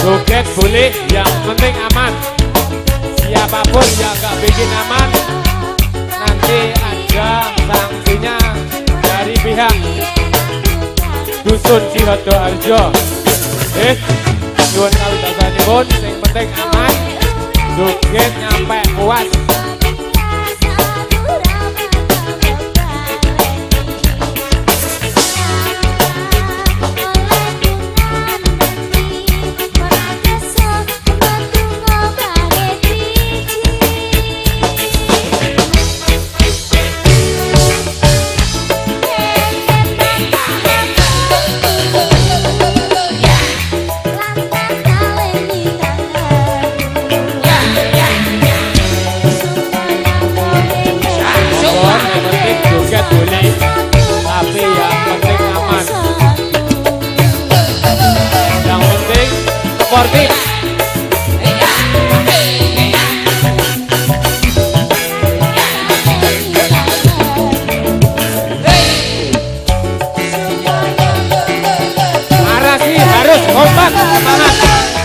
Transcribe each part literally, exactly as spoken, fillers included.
Joget boleh, yang penting aman. Siapapun yang gak bikin aman, nanti ada sanksinya dari pihak Dusun Sidoarjo. Eh, nyuwun kawitasanipun, sing penting aman, joget nyampe puas. Boleh, tapi yang penting aman. Yang penting sportif. Arasi harus kompak, semangat.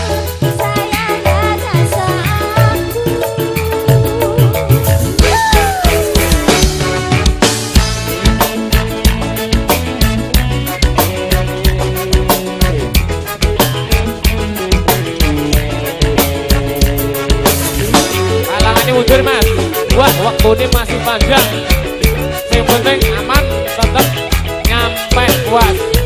Mundur mas, wah waktu ini masih panjang. Yang penting aman, tetap nyampe puas.